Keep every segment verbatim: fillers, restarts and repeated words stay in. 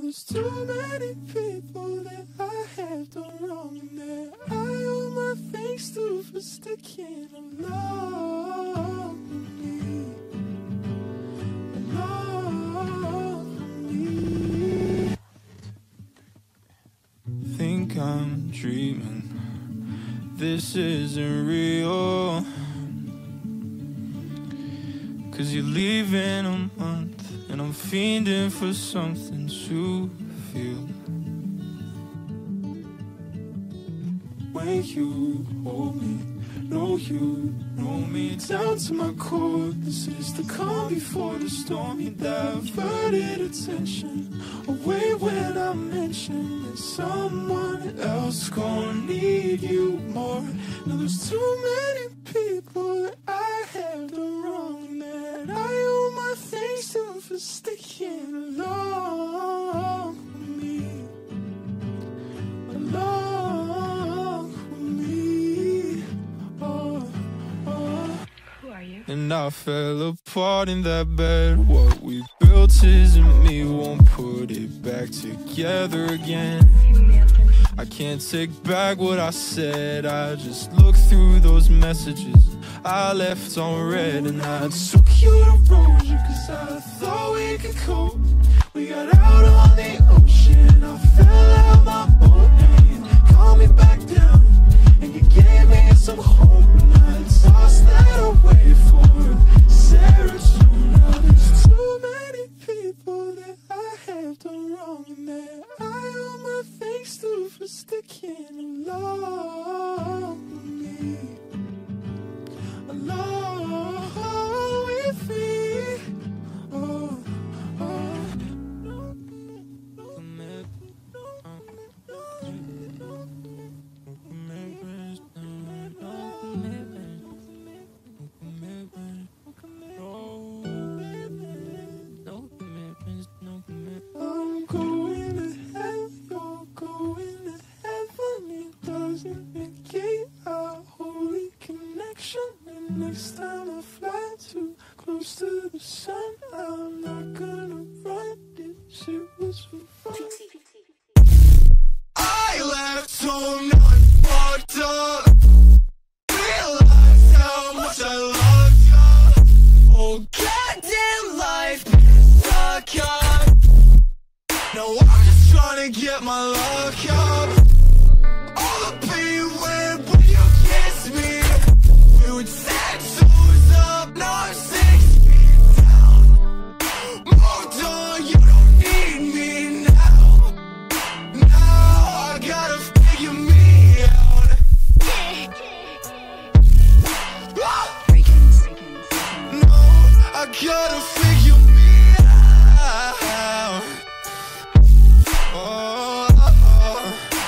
there's too many people that I have done wrong, and that I owe my thanks to for sticking along with me, along with me. Think I'm dreaming, this isn't real, 'cause you're leaving a month, and I'm fiending for something to feel. When you hold me, know you know me down to my core. This is the calm before the storm. You diverted attention away when I mentioned that someone else gonna need you more. Now there's too many people that I have done wrong, that I owe my thanks to for sticking along with me, along with me. Oh, oh. Who are you? And I fell apart in that bed. What we built isn't me, won't put it back together again. I can't take back what I said. I just looked through those messages I left on red, and I took you to Rosia 'cause I thought we could cope. We got out on the ocean, I fell out my boat, and you calmed me back down, and you gave me some hope, and I tossed that away for serotonin. Now there's too many people that I have done wrong, and that I owe my thanks to for sticking along with me, along with me. Oh, oh. I'm going to hell, you're going to heaven. It doesn't negate our holy connection. And next time I fly too close to the sun, I'm not gonna run this shit was for fun. I left home not fucked up. Realize how much I loved you. Oh, goddamn life suck up. Now I'm just trying to get my luck up. All the pain went when you kissed me. We were ten toes up, now I'm six feet down. Moved on, you don't need me now. Now I gotta figure me out. No, I gotta figure me out. Oh, oh,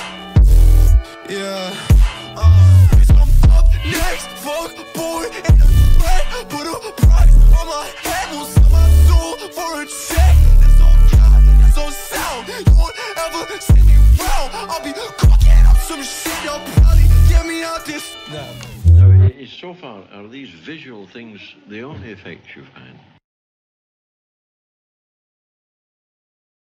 yeah. Uh, I'm up next, fuck boy, and I'm red. Put a price on my head, will sell my soul for a check. That's on God, that's on sound. You won't ever see me round. I'll be cooking up some shit, y'all probably get me out this. No, it- it's so far are these visual things the only effects you find?